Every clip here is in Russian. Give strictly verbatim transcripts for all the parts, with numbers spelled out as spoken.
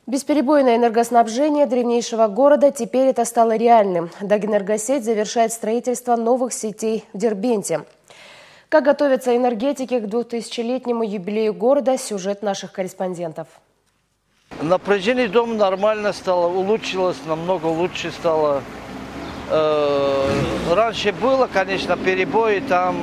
Бесперебойное энергоснабжение древнейшего города теперь это стало реальным. Дагэнергосеть завершает строительство новых сетей в Дербенте. Как готовятся энергетики к двухтысячелетнему юбилею города, сюжет наших корреспондентов. Напряжение дома нормально стало, улучшилось, намного лучше стало. Раньше было, конечно, перебои, там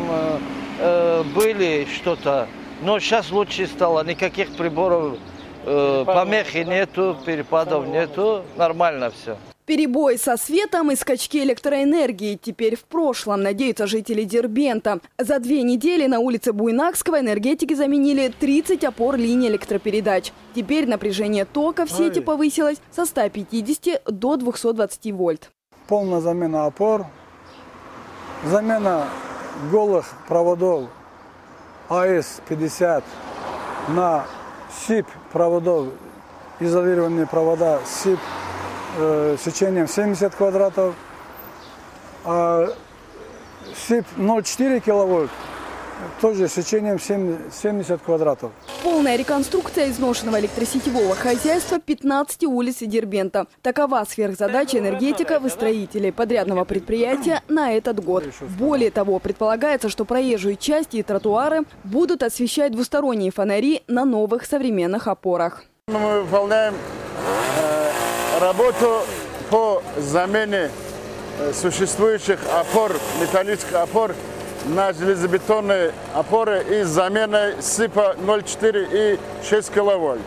были что-то, но сейчас лучше стало, никаких приборов. Помехи нету, перепадов нету, нормально все. Перебои со светом и скачки электроэнергии теперь в прошлом, надеются жители Дербента. За две недели на улице Буйнакского энергетики заменили тридцать опор линий электропередач. Теперь напряжение тока в сети повысилось со ста пятидесяти до двухсот двадцати вольт. Полная замена опор, замена голых проводов А С пятьдесят на СИП проводов, изолированные провода СИП э, сечением семьдесят квадратов, а СИП ноль целых четыре десятых киловольт тоже сечением семьдесят квадратов. Полная реконструкция изношенного электросетевого хозяйства пятнадцати улиц Дербента. Такова сверхзадача энергетика и строителей подрядного предприятия на этот год. Более того, предполагается, что проезжую часть и тротуары будут освещать двусторонние фонари на новых современных опорах. Мы выполняем э, работу по замене существующих опор, металлических опор, на железобетонные опоры и заменой СИПа ноль целых четыре и шесть киловольт.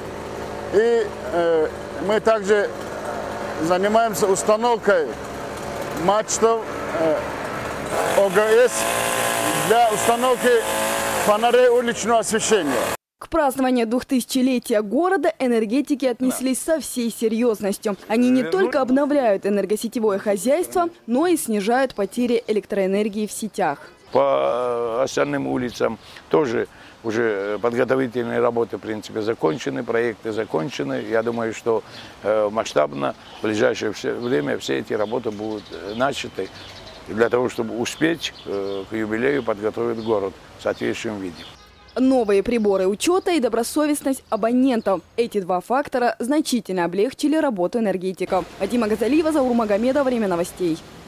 И э, мы также занимаемся установкой мачтов э, О Г С для установки фонарей уличного освещения. К празднованию двухтысячелетия города энергетики отнеслись со всей серьезностью. Они не только обновляют энергосетевое хозяйство, но и снижают потери электроэнергии в сетях. По остальным улицам тоже уже подготовительные работы, в принципе, закончены, проекты закончены. Я думаю, что масштабно в ближайшее время все эти работы будут начаты для того, чтобы успеть к юбилею подготовить город в соответствующем виде. Новые приборы учета и добросовестность абонентов. Эти два фактора значительно облегчили работу энергетиков. Адима Газалиева, Заур Магомедов, Время новостей.